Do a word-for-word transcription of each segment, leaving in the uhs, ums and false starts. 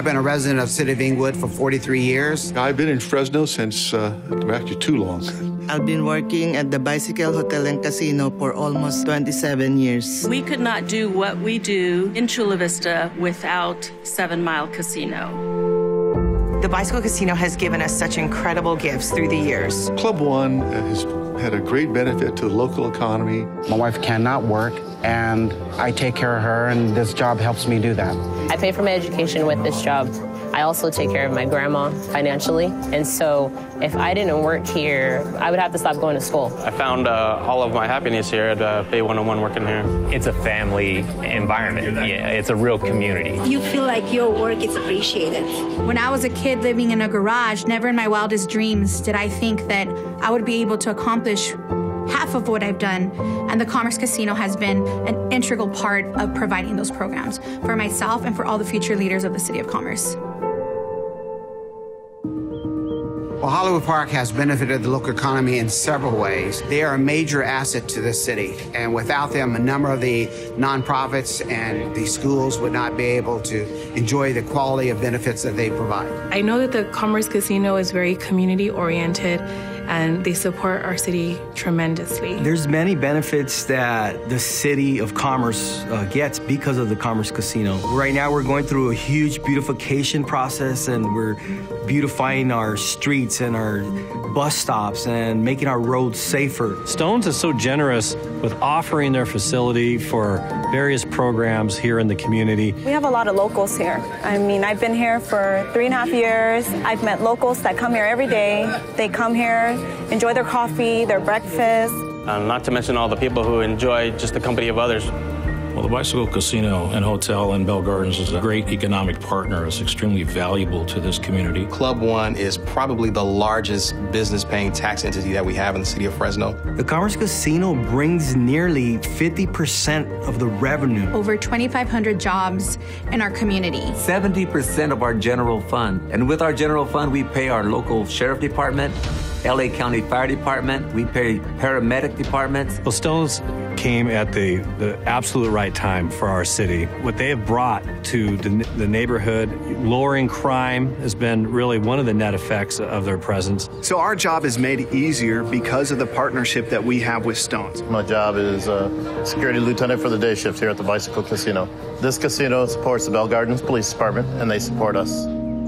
I've been a resident of the city of Inglewood for forty-three years. I've been in Fresno since, uh, actually too long. I've been working at the Bicycle Hotel and Casino for almost twenty-seven years. We could not do what we do in Chula Vista without Seven Mile Casino. The Bicycle Casino has given us such incredible gifts through the years. Club One has had a great benefit to the local economy. My wife cannot work, and I take care of her, and this job helps me do that. I pay for my education with this job. I also take care of my grandma financially, and so if I didn't work here, I would have to stop going to school. I found uh, all of my happiness here at uh, Bay one oh one working here. It's a family environment. Yeah, it's a real community. You feel like your work is appreciated. When I was a kid living in a garage, never in my wildest dreams did I think that I would be able to accomplish half of what I've done, and the Commerce Casino has been an integral part of providing those programs for myself and for all the future leaders of the City of Commerce. Well, Hollywood Park has benefited the local economy in several ways. They are a major asset to this city, and without them, a number of the nonprofits and the schools would not be able to enjoy the quality of benefits that they provide. I know that the Commerce Casino is very community-oriented, and they support our city tremendously. There's many benefits that the City of Commerce uh, gets because of the Commerce Casino. Right now, we're going through a huge beautification process, and we're beautifying our streets and our bus stops and making our roads safer. Stone's is so generous with offering their facility for various programs here in the community. We have a lot of locals here. I mean, I've been here for three and a half years. I've met locals that come here every day. They come here, enjoy their coffee, their breakfast. Uh, not to mention all the people who enjoy just the company of others. Well, the Bicycle Casino and Hotel in Bell Gardens is a great economic partner. It's extremely valuable to this community. Club One is probably the largest business-paying tax entity that we have in the city of Fresno. The Commerce Casino brings nearly fifty percent of the revenue. Over twenty-five hundred jobs in our community. seventy percent of our general fund. And with our general fund, we pay our local sheriff department, L A County Fire Department, we pay paramedic departments. Well, Stone's came at the, the absolute right time for our city. What they have brought to the, the neighborhood, lowering crime, has been really one of the net effects of their presence. So our job is made easier because of the partnership that we have with Stone's. My job is uh, security lieutenant for the day shift here at the Bicycle Casino. This casino supports the Bell Gardens Police Department, and they support us.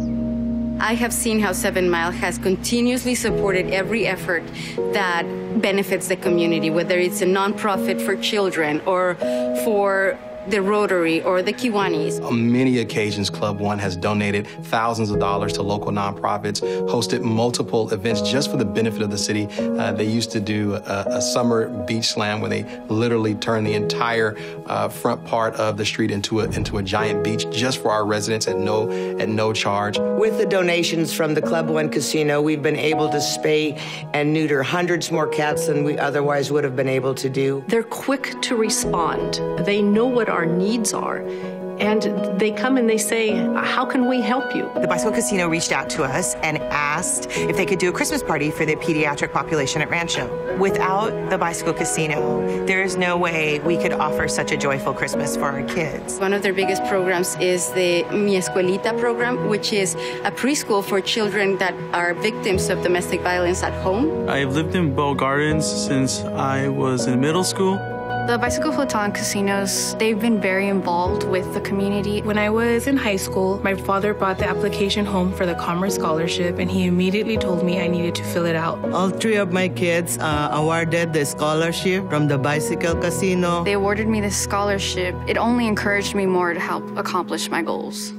I have seen how Seven Mile has continuously supported every effort that benefits the community, whether it's a nonprofit for children or for the Rotary or the Kiwanis. On many occasions, Club One has donated thousands of dollars to local nonprofits, hosted multiple events just for the benefit of the city. Uh, they used to do a, a summer beach slam where they literally turned the entire uh, front part of the street into a, into a giant beach just for our residents at no, at no charge. With the donations from the Club One Casino, we've been able to spay and neuter hundreds more cats than we otherwise would have been able to do. They're quick to respond. They know what our needs are, and they come and they say, how can we help you? The Bicycle Casino reached out to us and asked if they could do a Christmas party for the pediatric population at Rancho. Without the Bicycle Casino, there is no way we could offer such a joyful Christmas for our kids. One of their biggest programs is the Mi Escuelita program, which is a preschool for children that are victims of domestic violence at home. I've lived in Bell Gardens since I was in middle school. The Bicycle Hotel and Casinos, they've been very involved with the community. When I was in high school, my father brought the application home for the Commerce Scholarship, and he immediately told me I needed to fill it out. All three of my kids uh, awarded the scholarship from the Bicycle Casino. They awarded me this scholarship. It only encouraged me more to help accomplish my goals.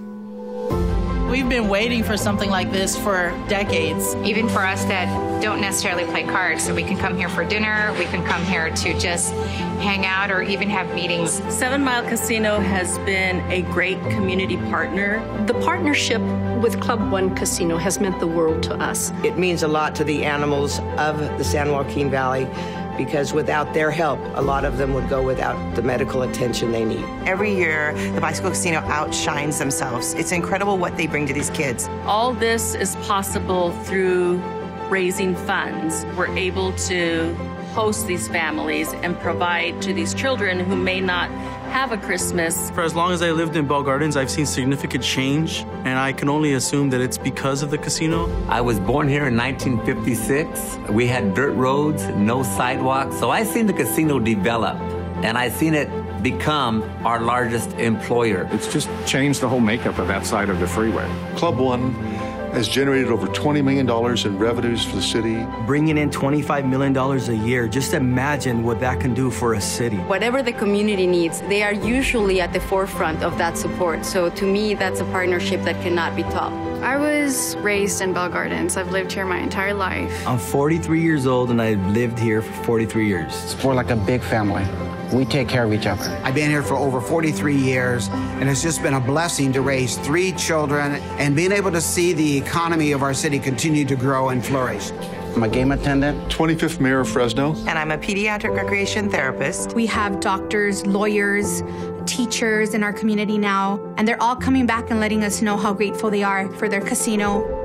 We've been waiting for something like this for decades. Even for us that don't necessarily play cards, so we can come here for dinner, we can come here to just hang out or even have meetings. Seven Mile Casino has been a great community partner. The partnership with Club One Casino has meant the world to us. It means a lot to the animals of the San Joaquin Valley, because without their help, a lot of them would go without the medical attention they need. Every year, the Bicycle Casino outshines themselves. It's incredible what they bring to these kids. All this is possible through raising funds. We're able to host these families and provide to these children who may not have a Christmas. For as long as I lived in Bell Gardens, I've seen significant change, and I can only assume that it's because of the casino. I was born here in nineteen fifty-six. We had dirt roads, no sidewalks, so I seen the casino develop, and I seen it become our largest employer. It's just changed the whole makeup of that side of the freeway. Club One has generated over twenty million dollars in revenues for the city. Bringing in twenty-five million dollars a year, just imagine what that can do for a city. Whatever the community needs, they are usually at the forefront of that support. So to me, that's a partnership that cannot be topped. I was raised in Bell Gardens. I've lived here my entire life. I'm forty-three years old and I've lived here for forty-three years. It's more like a big family. We take care of each other. I've been here for over forty-three years, and it's just been a blessing to raise three children and being able to see the economy of our city continue to grow and flourish. I'm a game attendant. twenty-fifth Mayor of Fresno. And I'm a pediatric recreation therapist. We have doctors, lawyers, teachers in our community now, and they're all coming back and letting us know how grateful they are for their casino